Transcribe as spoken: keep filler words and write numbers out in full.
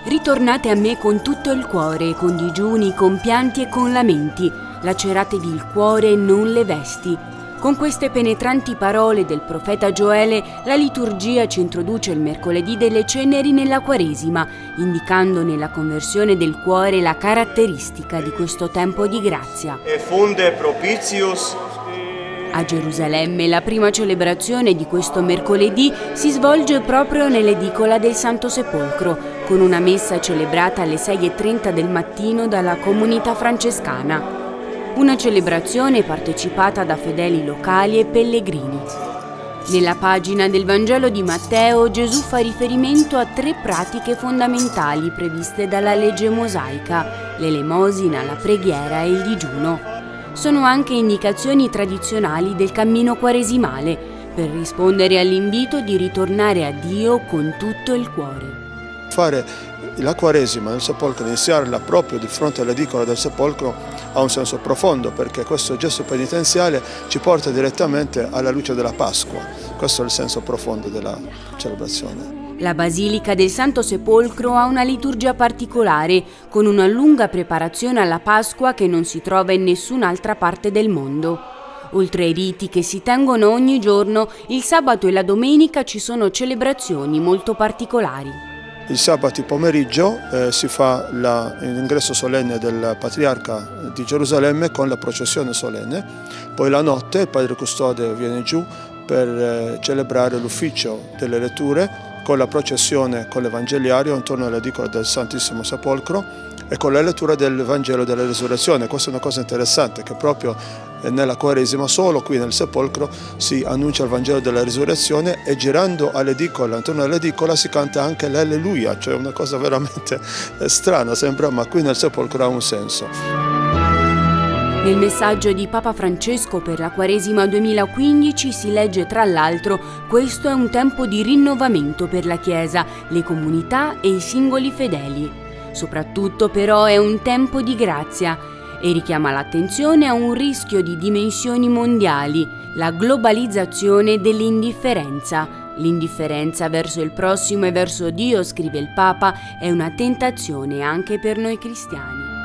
Ritornate a me con tutto il cuore, con digiuni, con pianti e con lamenti. Laceratevi il cuore e non le vesti. Con queste penetranti parole del profeta Gioele, la liturgia ci introduce il mercoledì delle ceneri nella Quaresima, indicando nella conversione del cuore la caratteristica di questo tempo di grazia. E funde propitius. A Gerusalemme la prima celebrazione di questo mercoledì si svolge proprio nell'edicola del Santo Sepolcro, con una messa celebrata alle sei e trenta del mattino dalla comunità francescana. Una celebrazione partecipata da fedeli locali e pellegrini. Nella pagina del Vangelo di Matteo, Gesù fa riferimento a tre pratiche fondamentali previste dalla legge mosaica: l'elemosina, la preghiera e il digiuno. Sono anche indicazioni tradizionali del cammino quaresimale per rispondere all'invito di ritornare a Dio con tutto il cuore. Fare la Quaresima nel sepolcro, iniziarla proprio di fronte all'edicola del sepolcro, ha un senso profondo, perché questo gesto penitenziale ci porta direttamente alla luce della Pasqua. Questo è il senso profondo della celebrazione. La Basilica del Santo Sepolcro ha una liturgia particolare, con una lunga preparazione alla Pasqua che non si trova in nessun'altra parte del mondo. Oltre ai riti che si tengono ogni giorno, il sabato e la domenica ci sono celebrazioni molto particolari. Il sabato pomeriggio eh, si fa l'ingresso solenne del Patriarca di Gerusalemme con la processione solenne, poi la notte il Padre Custode viene giù per eh, celebrare l'ufficio delle letture con la processione con l'Evangeliario intorno all'edicola del Santissimo Sepolcro e con la lettura del Vangelo della Resurrezione. Questa è una cosa interessante, che proprio nella Quaresima, solo qui nel Sepolcro, si annuncia il Vangelo della Resurrezione, e girando all'edicola, intorno all'edicola, si canta anche l'Alleluia, cioè una cosa veramente strana, sembra, ma qui nel Sepolcro ha un senso. Nel messaggio di Papa Francesco per la Quaresima duemilaquindici si legge tra l'altro: questo è un tempo di rinnovamento per la Chiesa, le comunità e i singoli fedeli. Soprattutto però è un tempo di grazia e richiama l'attenzione a un rischio di dimensioni mondiali, la globalizzazione dell'indifferenza. L'indifferenza verso il prossimo e verso Dio, scrive il Papa, è una tentazione anche per noi cristiani.